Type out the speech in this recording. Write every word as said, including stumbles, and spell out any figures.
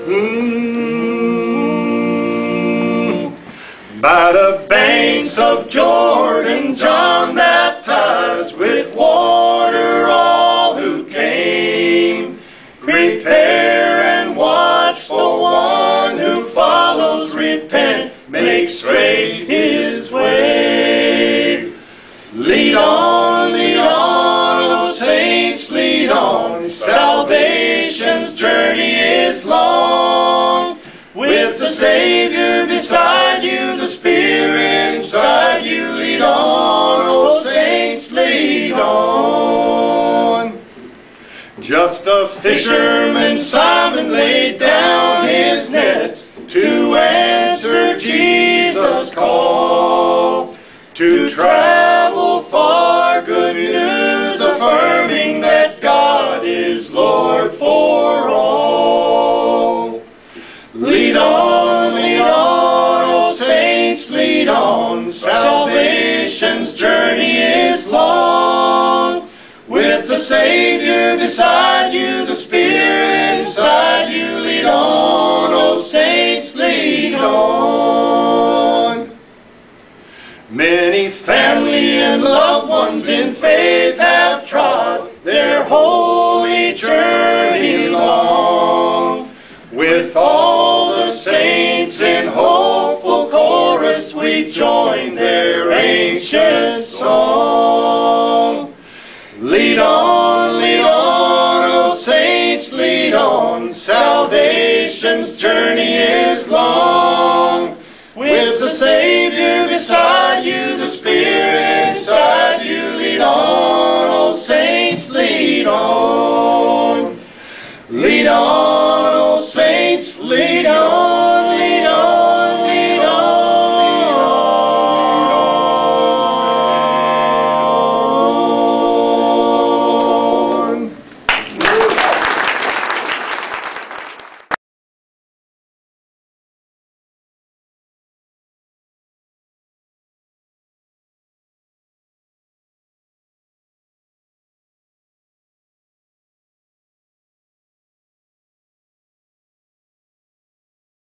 Mm. By the banks of Jordan, John baptized with water all who came. Prepare and watch for one who follows, repent, make straight his way. Lead on, lead on, O saints, lead on. Salvation's journey is long. With the Savior beside you, the Spirit inside you, lead on, O saints, lead on. Just a fisherman, Simon laid down his nets to answer Jesus' call. To travel far, good news affirming that God is Lord for all. Lead on, lead on, O saints, lead on. Salvation's journey is long. With the Savior beside you, the Spirit inside you, lead on, O saints, lead on. Many family and loved ones in faith have trod their holy journey long. With all the saints in hopeful chorus, we join their ancient song. Lead on, lead on, O saints, lead on. Salvation's journey is long.